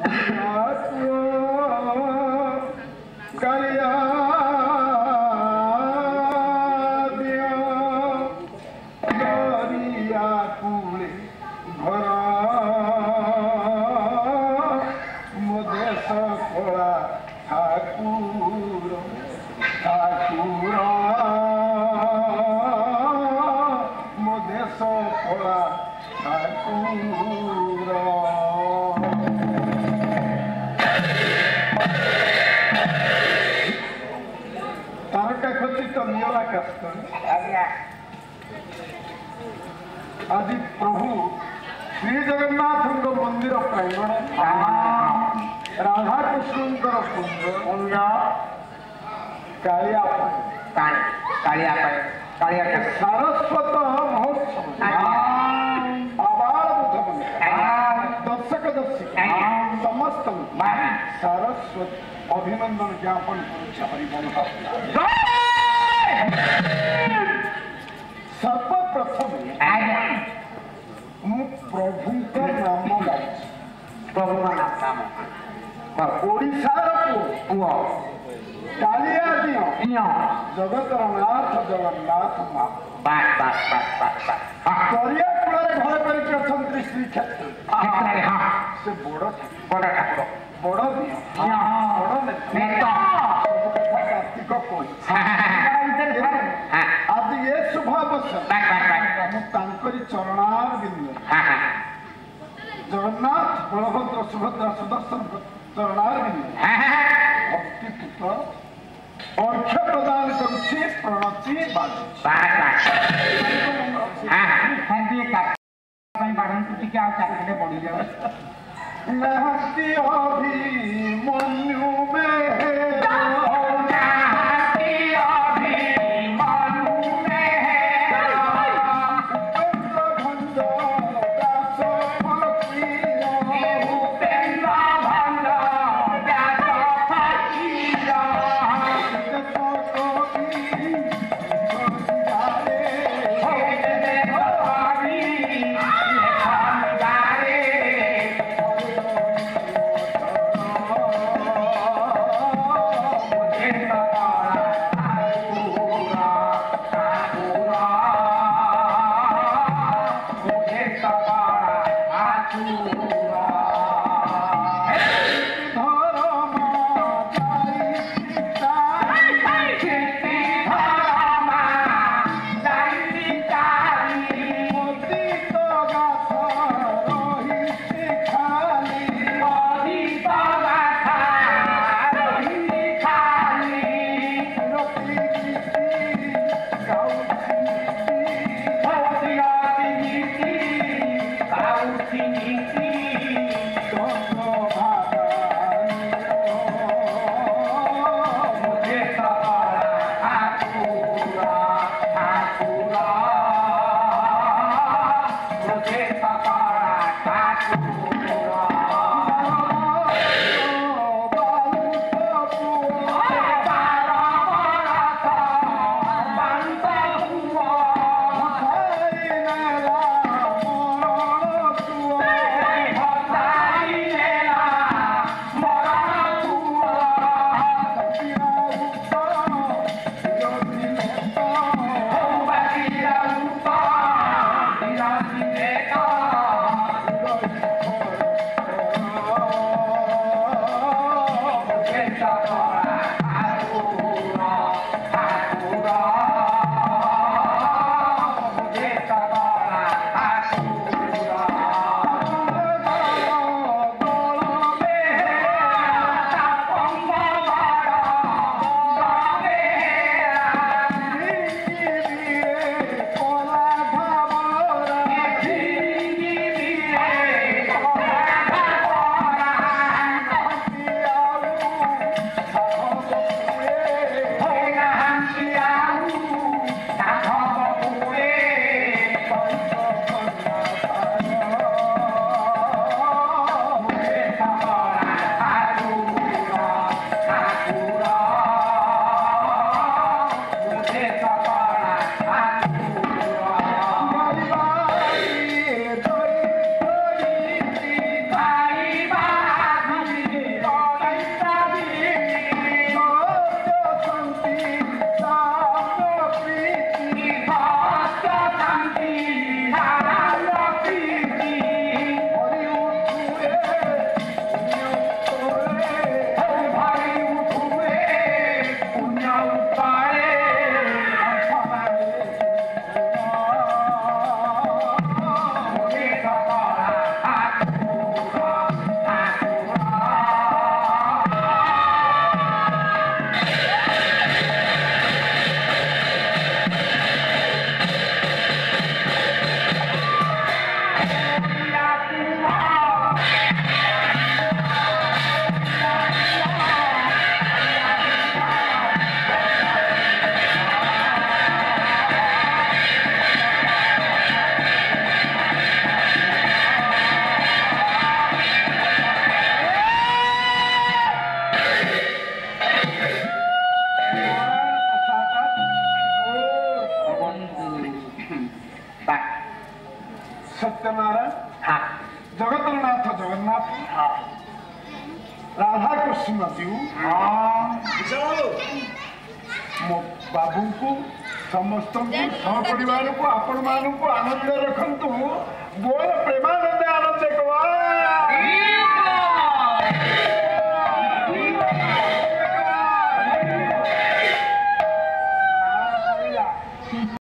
कालिया आज प्रभु श्री जगन्नाथ मंदिर प्रांगण राधा कृष्ण कुंज कालिया सारस्वत महोत्सव दर्शक दर्शक समस्त सारस्वत अभिनंदन ज्ञापन सर्वप्रथम प्रभु नाम प्रभु नाम ओडिशार पुओ कालिया दियो जगतर नाथ जगन्नाथ दरिया कूल घर करके श्री क्षेत्र से बड़ ठाकुर बड़ कार्तिक आज ये शुभ अवसर चरणार बिंदु जगन्नाथ बलभद्र सुभद्रा सुदर्शन चरणार बिंदु भक्ति पुत्र अर्घ्य प्रदान करुछि प्रणति अभिमन्यु में सत्यनारायण हाँ जगतनाथ जगन्नाथ हाँ राधा कृष्ण जीव मो बाबू को समस्त सहपरिवार को आपण मान आनंद रखु बोल प्रेमानंद